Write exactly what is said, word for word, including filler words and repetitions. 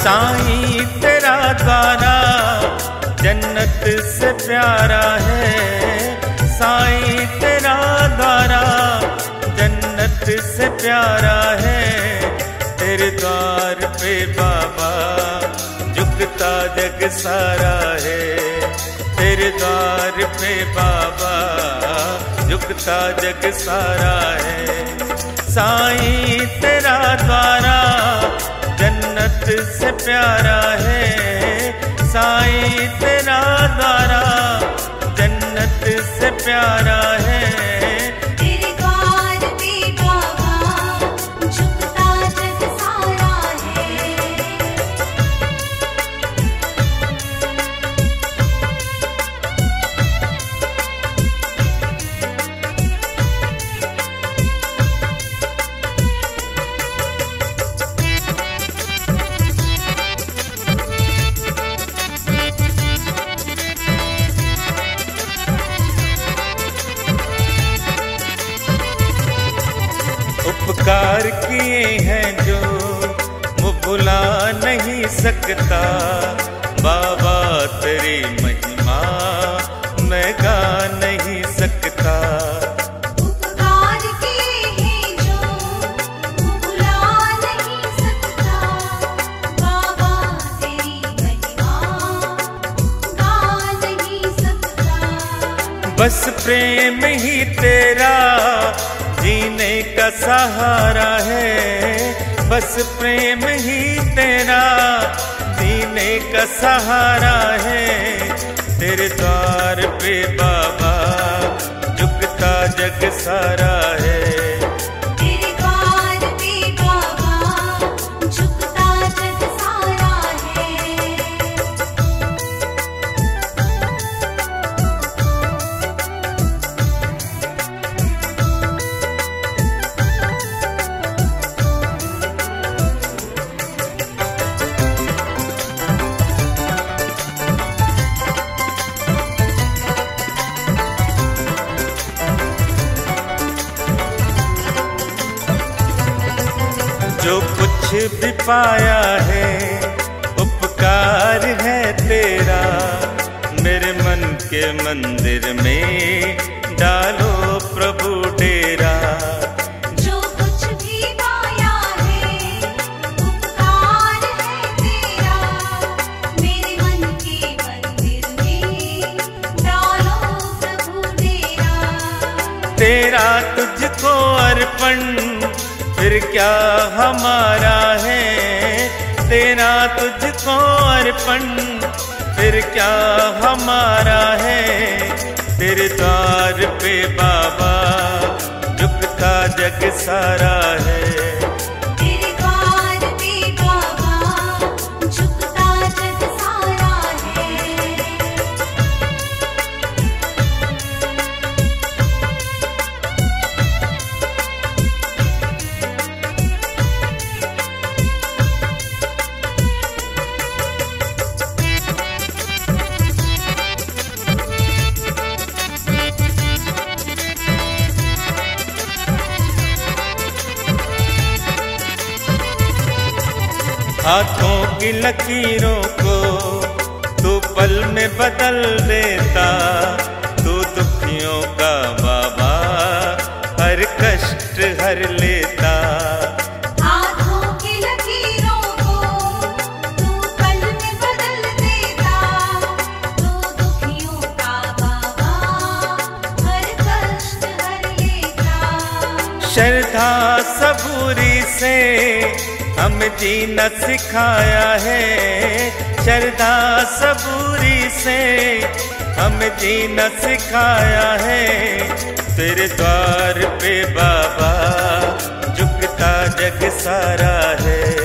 साईं तेरा द्वारा जन्नत से प्यारा है, साईं तेरा द्वारा जन्नत से प्यारा है। तेरे द्वार पे बाबा झुकता जग सारा है, तेरे द्वार पे बाबा झुकता जग सारा है। साईं तेरा द्वारा जन्नत से प्यारा है, साईं तेरा द्वारा जन्नत से प्यारा है। तेरे द्वार पे बाबा झुकता जग सारा है। उपकार किए हैं जो वो भुला नहीं सकता, बाबा तेरी महिमा मैं गा नहीं सकता। उपकार किए हैं जो वो भुला नहीं सकता, बाबा तेरी महिमा गा नहीं सकता। बस प्रेम ही तेरा जीने का सहारा है, बस प्रेम ही तेरा जीने का सहारा है। तेरे द्वार पे बाबा झुकता जग सारा है, तेरे द्वार पे बाबा झुकता जग सारा है। जो कुछ भी पाया है उपकार है तेरा, मेरे मन के मंदिर में डालो प्रभु डेरा। जो कुछ भी पाया है उपकार है तेरा, मेरे मन के मंदिर में डालो प्रभु डेरा। तेरा तुझको अर्पण फिर क्या हमारा है, तेरा तुझको अर्पण फिर क्या हमारा है। तेरे द्वार पे बाबा झुकता जग सारा है, तेरे द्वार पे बाबा झुकता जग सारा है। हाथों की लकीरों को तू पल में बदल देता, तू दुखियों का बाबा हर कष्ट हर लेता। हाथों की लकीरों को तू पल में बदल देता, तू दुखियों का बाबा हर कष्ट हर लेता। श्रद्धा सबूरी से हम जीना सिखाया है, श्रद्धा सबूरी से हम जीना सिखाया है। तेरे द्वार पे बाबा झुकता जग सारा है,